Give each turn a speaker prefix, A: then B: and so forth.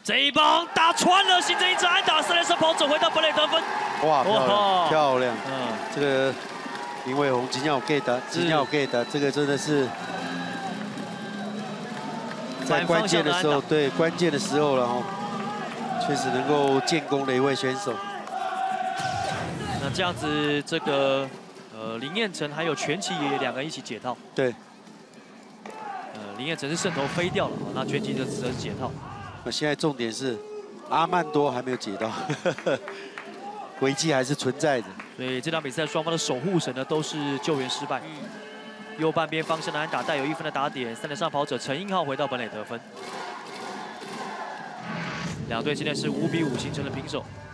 A: 这一棒打穿了，形成一支安打，三垒上跑者回到本垒得分。
B: 哇，漂亮！这个林伟宏今天有 get 的，这个真的是在关键的时候，对关键的时候了哦，确实能够建功的一位选手。
A: 那这样子，这个林彦成还有全奇也两个人一起解套。
B: 对。
A: 林彦成是胜投飞掉了，那全奇则是解套。
B: 那现在重点是阿曼多还没有解到，危机还是存在的。
A: 所以这场比赛双方的守护神呢都是救援失败。右半边方向的安打带有1分的打点，三垒上跑者陈英浩回到本垒得分。两队今天是5比5形成了平手。